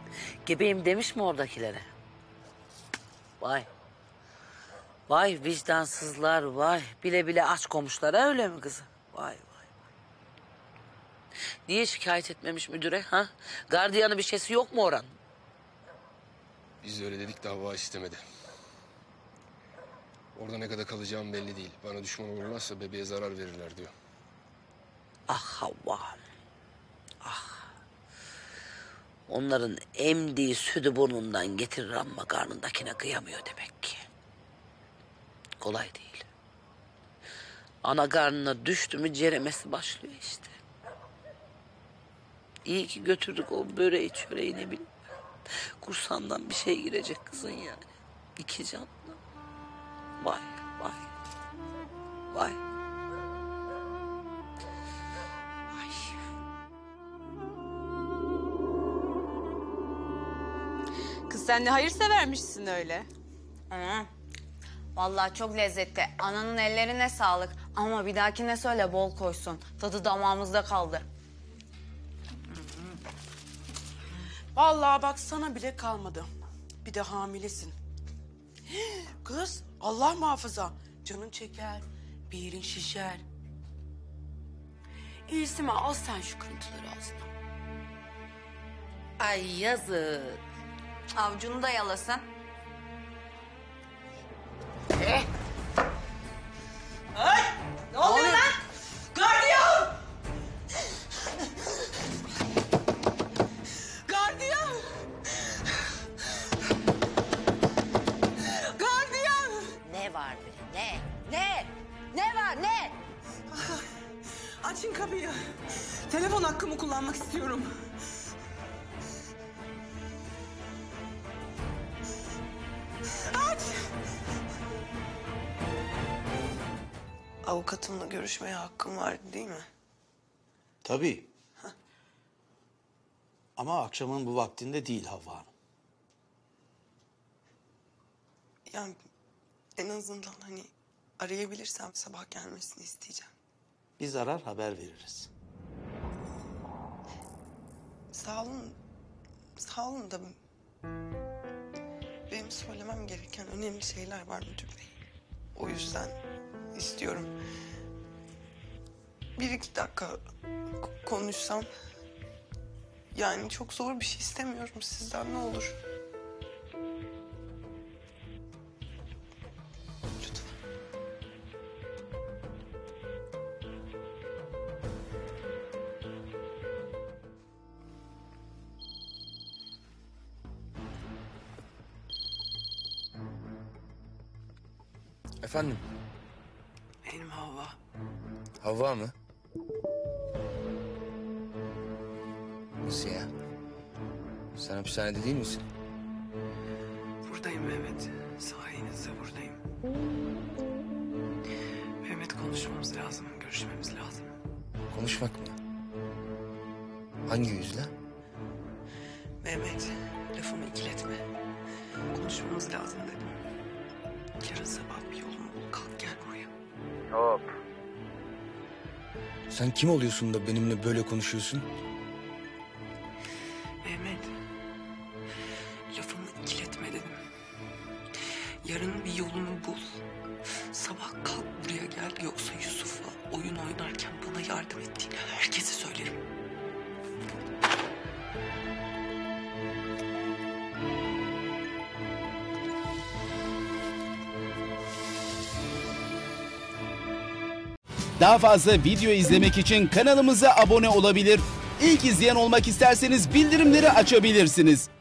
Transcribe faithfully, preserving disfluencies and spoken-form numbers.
Gebeyim demiş mi oradakilere? Vay. Vay vicdansızlar vay. Bile bile aç komuşlara öyle mi kızım? Vay vay. Niye şikayet etmemiş müdüre ha? Gardiyanı bir şeysi yok mu oranın? Biz de öyle dedik de Havva istemedi. Orada ne kadar kalacağım belli değil. Bana düşman olurlarsa bebeğe zarar verirler diyor. Ah Havva. Ah. Onların emdiği sütü burnundan getirir ama karnındakine kıyamıyor demek ki. Kolay değil. Ana karnına düştü mü ceremesi başlıyor işte. İyi ki götürdük o böreği çöreği ne bileyim. Kursandan bir şey girecek kızın yani. İki canlı. Vay vay. Vay. Vay. Kız sen ne hayırsevermişsin öyle. Ana, vallahi çok lezzetli. Ananın ellerine sağlık. Ama bir dahakine söyle bol koysun. Tadı damağımızda kaldı. Vallahi bak sana bile kalmadı. Bir de hamilesin. Kız Allah muhafaza. Canın çeker, bir yerin şişer. İyisi mi al sen şu kırıntıları ağzına. Ay yazık. Avcunu da yalasın. Ne oluyor lan? Gardiyan! Gardiyan! Gardiyan! Ne var be ne? Ne? Ne var ne? Açın kapıyı. Telefon hakkımı kullanmak istiyorum. Aç! Avukatımla görüşmeye hakkım var değil mi? Tabii. Ama akşamın bu vaktinde değil Havva Hanım. Yani en azından hani arayabilirsem sabah gelmesini isteyeceğim. Biz arar haber veririz. Sağ olun. Sağ olun da benim söylemem gereken önemli şeyler var müdür bey. O yüzden istiyorum. Bir iki dakika k- konuşsam. Yani çok zor bir şey istemiyorum sizden, ne olur. Lütfen. Efendim? Benim Havva. Havva mı? Nasıl ya? Sen hapishanede değil misin? Buradayım Mehmet. Sayenizde buradayım. Mehmet konuşmamız lazım, görüşmemiz lazım. Konuşmak mı? Hangi yüzle? Mehmet, lafımı ikiletme. Konuşmamız lazım dedim. Yarın sabah bir yolunu bul, kalk gel buraya. Hop. Sen kim oluyorsun da benimle böyle konuşuyorsun? Mehmet, lafımı ikiletme dedim. Yarın bir yolunu bul. Sabah kalk buraya gel, yoksa Yusuf'la oyun oynarken bana yardım ettiğini herkese söylerim. Daha fazla video izlemek için kanalımıza abone olabilir. İlk izleyen olmak isterseniz bildirimleri açabilirsiniz.